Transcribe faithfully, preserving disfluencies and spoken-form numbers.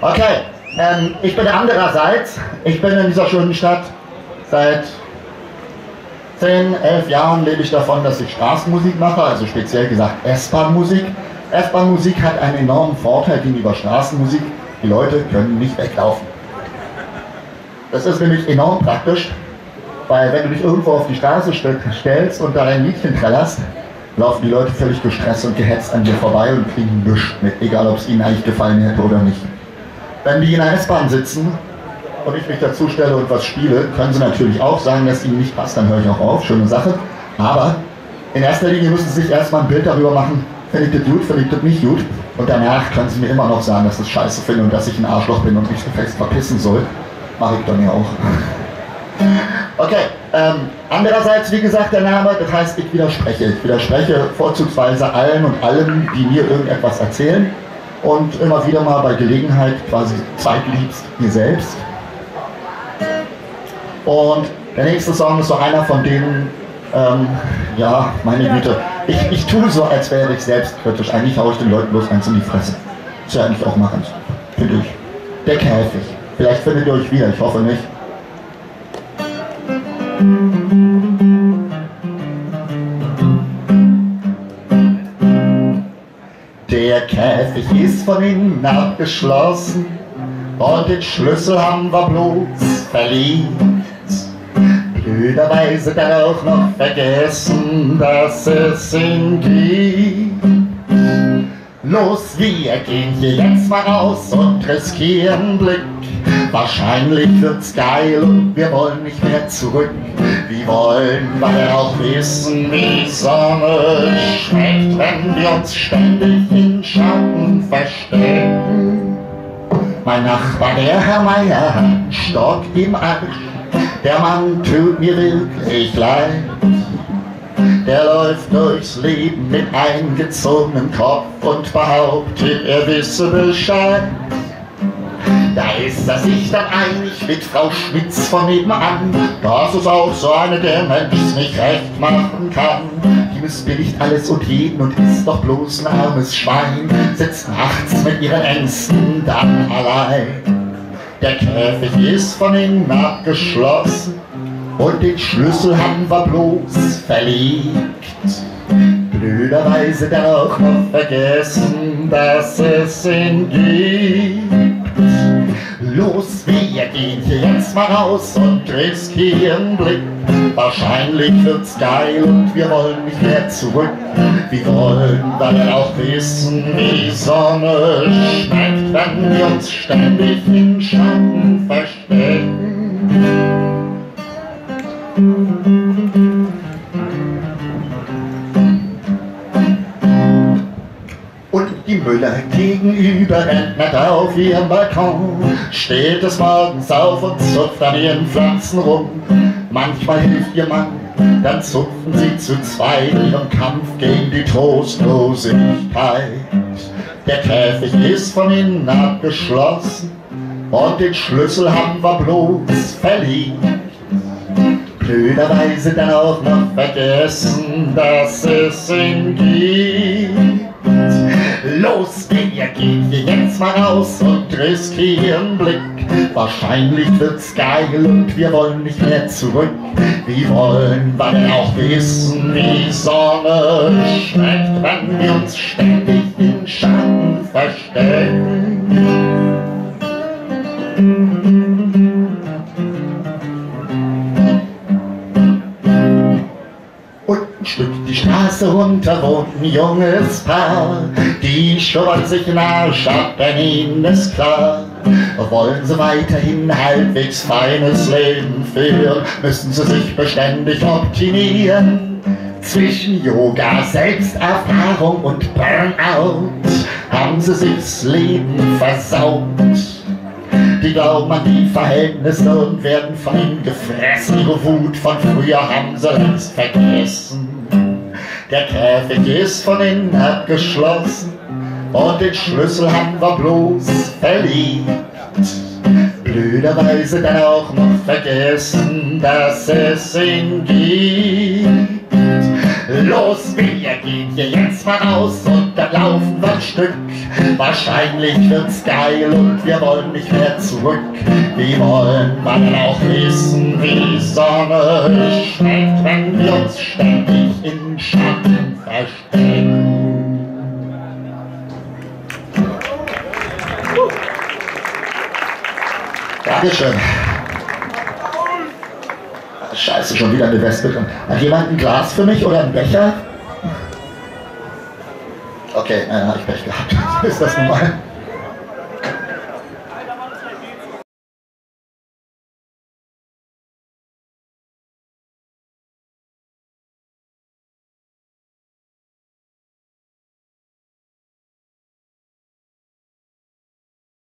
Okay, ähm, ich bin andererseits, ich bin in dieser schönen Stadt seit zehn, elf Jahren lebe ich davon, dass ich Straßenmusik mache, also speziell gesagt S-Bahn-Musik. S-Bahn-Musik hat einen enormen Vorteil gegenüber Straßenmusik, die Leute können nicht weglaufen. Das ist nämlich enorm praktisch, weil wenn du dich irgendwo auf die Straße stellst und da ein Liedchen trällerst, laufen die Leute völlig gestresst und gehetzt an dir vorbei und kriegen nichts mit, egal ob es ihnen eigentlich gefallen hätte oder nicht. Wenn die in der S-Bahn sitzen und ich mich dazu stelle und was spiele, können sie natürlich auch sagen, dass ihnen nicht passt, dann höre ich auch auf, schöne Sache. Aber in erster Linie müssen sie sich erstmal ein Bild darüber machen, finde ich das gut, finde ich das nicht gut. Und danach können sie mir immer noch sagen, dass ich das scheiße finde und dass ich ein Arschloch bin und mich gefälligst verpissen soll. Mache ich dann ja auch. Okay, ähm, andererseits, wie gesagt, der Name, das heißt, ich widerspreche. Ich widerspreche vorzugsweise allen und allem, die mir irgendetwas erzählen. Und immer wieder mal bei Gelegenheit quasi zweitliebst mir selbst. Und der nächste Song ist so einer von denen, ähm, ja, meine Güte, ich, ich tue so, als wäre ich selbstkritisch. Eigentlich haue ich den Leuten bloß eins in die Fresse. Ist ja eigentlich auch machend, finde ich. Der Käfig. Vielleicht findet ihr euch wieder, ich hoffe nicht. Der Käfig ist von innen abgeschlossen und den Schlüssel haben wir bloß verliebt. Blöderweise dann auch noch vergessen, dass es ihn gibt. Los, wir gehen hier jetzt mal raus und riskieren einen Blick. Wahrscheinlich wird's geil und wir wollen nicht mehr zurück. Wir wollen weil auch wissen, wie Sonne schmeckt, wenn wir uns ständig in Schatten verstecken. Mein Nachbar, der Herr Meier, hat einen Stock im Arsch. Der Mann tut mir wirklich leid. Der läuft durchs Leben mit eingezogenem Kopf und behauptet, er wisse Bescheid. Da ist er sich dann einig mit Frau Schmitz von nebenan, dass es auch so eine der Mensch nicht recht machen kann. Die missbilligt alles und jeden und ist doch bloß ein armes Schwein, sitzt nachts mit ihren Ängsten dann allein. Der Käfig ist von innen abgeschlossen und den Schlüssel haben wir bloß verlegt. Blöderweise dann auch noch vergessen, dass es ihn gibt. Los, wir gehen hier jetzt mal raus und riskieren einen Blick. Wahrscheinlich wird's geil und wir wollen nicht mehr zurück. Wir wollen dann auch wissen, wie Sonne schmeckt, wenn wir uns ständig in Schatten verstecken. Und die Müller gegenüber rentnet auf ihrem Balkon, steht des Morgens auf und zupft an ihren Pflanzen rum. Manchmal hilft ihr Mann, dann zupfen sie zu zweit ihren Kampf gegen die Trostlosigkeit. Der Käfig ist von innen abgeschlossen und den Schlüssel haben wir bloß verliebt. Blöderweise dann auch noch vergessen, dass es ihn gibt. Los, wir gehen hier jetzt mal raus und riskieren einen Blick. Wahrscheinlich wird's geil und wir wollen nicht mehr zurück. Wir wollen weil auch wissen, wie Sonne schmeckt, wenn wir uns ständig in Schatten verstecken. Und ein Stück die Straße runter wohnt ein junges Paar. Die schubbern sich den Arsch ab, denn ihnen ist klar, wollen sie weiterhin ein halbwegs feines Leben führen, müssen sie sich beständig optimieren. Zwischen Yoga, Selbsterfahrung und Burnout haben sie sich das Leben versaut. Die glauben an die Verhältnisse und werden von ihnen gefressen. Ihre Wut von früher haben sie längst vergessen. Der Käfig ist von innen abgeschlossen und den Schlüssel haben wir bloß verliebt. Blöderweise dann auch noch vergessen, dass es ihn gibt. Los, wir gehen hier jetzt mal raus und dann laufen wir ein Stück. Wahrscheinlich wird's geil und wir wollen nicht mehr zurück. Wir wollen mal auch wissen, wie Sonne schmeckt, wenn wir uns ständig in Schatten verstecken. Dankeschön. Scheiße, schon wieder eine Wespe drin. Hat jemand ein Glas für mich oder einen Becher? Okay, dann habe ich Pech gehabt. Ist das normal?